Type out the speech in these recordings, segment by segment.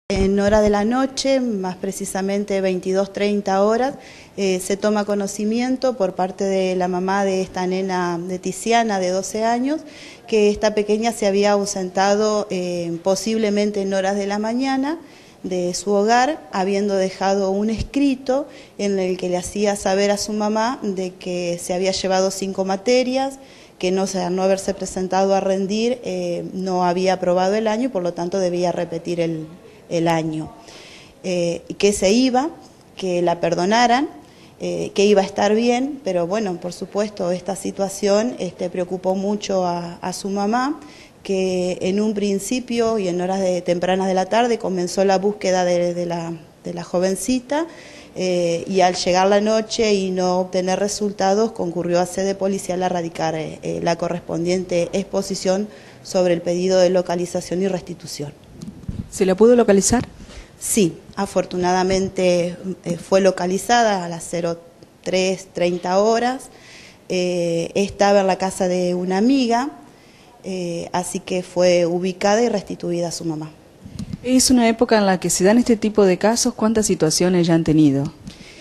En hora de la noche, más precisamente 22:30 horas, se toma conocimiento por parte de la mamá de esta nena de Tiziana de 12 años que esta pequeña se había ausentado posiblemente en horas de la mañana de su hogar, habiendo dejado un escrito en el que le hacía saber a su mamá de que se había llevado 5 materias, que no haberse presentado a rendir no había aprobado el año y por lo tanto debía repetir el año, que se iba, que la perdonaran, que iba a estar bien, pero bueno, por supuesto esta situación preocupó mucho a su mamá, que en un principio y en horas tempranas de la tarde comenzó la búsqueda de la jovencita, y al llegar la noche y no obtener resultados concurrió a sede policial a radicar la correspondiente exposición sobre el pedido de localización y restitución. ¿Se la pudo localizar? Sí, afortunadamente fue localizada a las 03:30 horas, estaba en la casa de una amiga, así que fue ubicada y restituida a su mamá. Es una época en la que se dan este tipo de casos. ¿Cuántas situaciones ya han tenido?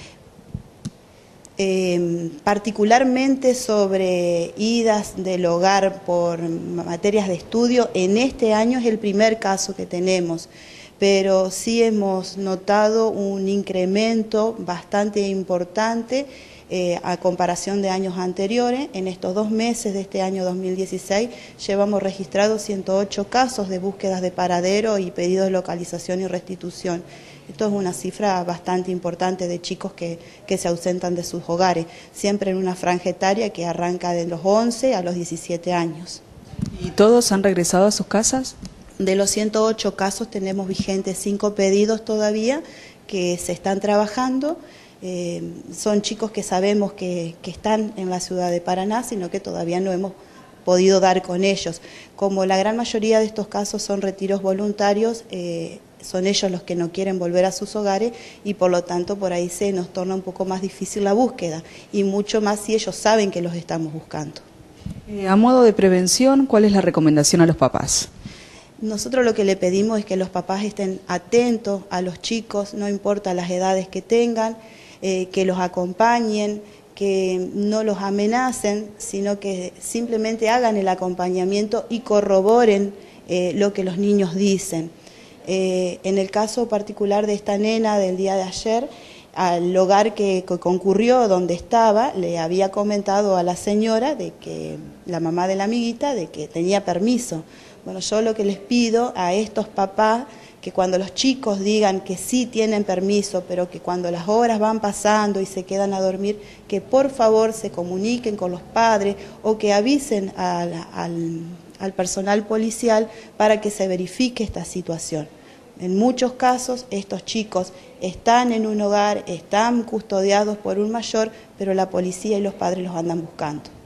Particularmente sobre idas del hogar por materias de estudio, en este año es el primer caso que tenemos, pero sí hemos notado un incremento bastante importante a comparación de años anteriores. En estos 2 meses de este año 2016 llevamos registrados 108 casos de búsquedas de paradero y pedidos de localización y restitución. Esto es una cifra bastante importante de chicos que se ausentan de sus hogares, siempre en una franja etaria que arranca de los 11 a los 17 años. ¿Y todos han regresado a sus casas? De los 108 casos tenemos vigentes 5 pedidos todavía que se están trabajando. Son chicos que sabemos que están en la ciudad de Paraná, sino que todavía no hemos podido dar con ellos. Como la gran mayoría de estos casos son retiros voluntarios, son ellos los que no quieren volver a sus hogares y por lo tanto por ahí se nos torna un poco más difícil la búsqueda y mucho más si ellos saben que los estamos buscando. A modo de prevención, ¿cuál es la recomendación a los papás? Nosotros lo que le pedimos es que los papás estén atentos a los chicos, no importa las edades que tengan, que los acompañen, que no los amenacen, sino que simplemente hagan el acompañamiento y corroboren lo que los niños dicen. En el caso particular de esta nena del día de ayer, al hogar que concurrió donde estaba, le había comentado a la señora, de que la mamá de la amiguita, de que tenía permiso. Bueno, yo lo que les pido a estos papás, que cuando los chicos digan que sí tienen permiso, pero que cuando las horas van pasando y se quedan a dormir, que por favor se comuniquen con los padres o que avisen al personal policial para que se verifique esta situación. En muchos casos estos chicos están en un hogar, están custodiados por un mayor, pero la policía y los padres los andan buscando.